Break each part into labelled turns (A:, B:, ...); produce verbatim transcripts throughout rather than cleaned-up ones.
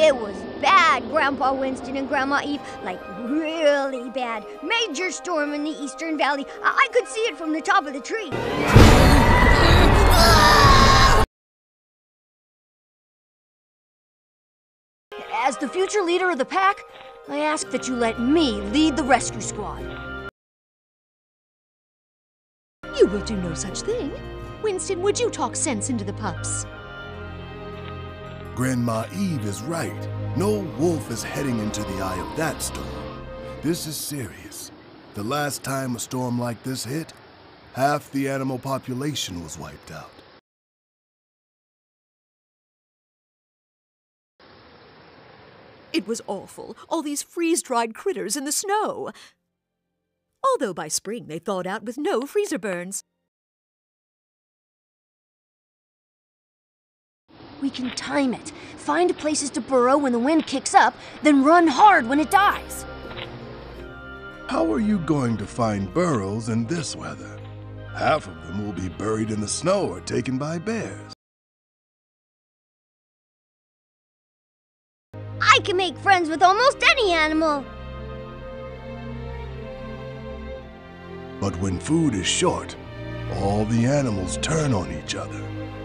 A: It was bad, Grandpa Winston and Grandma Eve. Like, really bad. Major storm in the Eastern Valley. I, I could see it from the top of the tree. As the future leader of the pack, I ask that you let me lead the rescue squad.
B: You will do no such thing. Winston, would you talk sense into the pups?
C: Grandma Eve is right. No wolf is heading into the eye of that storm. This is serious. The last time a storm like this hit, half the animal population was wiped out.
B: It was awful, all these freeze-dried critters in the snow. Although by spring they thawed out with no freezer burns.
A: We can time it. Find places to burrow when the wind kicks up, then run hard when it dies.
C: How are you going to find burrows in this weather? Half of them will be buried in the snow or taken by bears.
A: I can make friends with almost any animal.
C: But when food is short, all the animals turn on each other.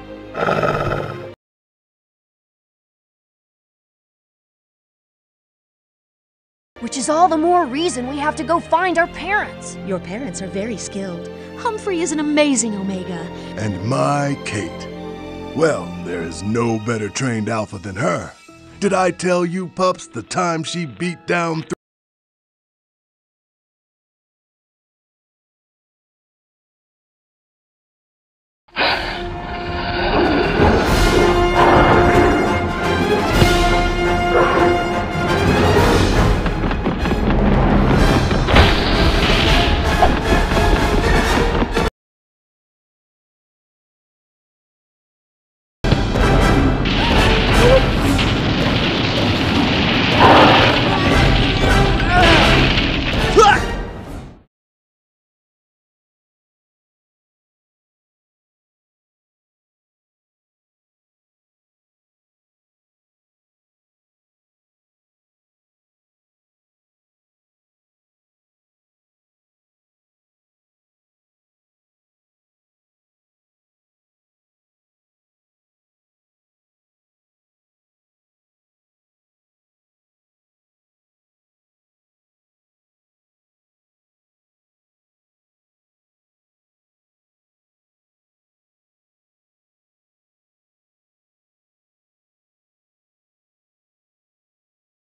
A: Which is all the more reason we have to go find our parents.
B: Your parents are very skilled. Humphrey is an amazing Omega.
C: And my Kate. Well, there is no better trained alpha than her. Did I tell you, pups, the time she beat down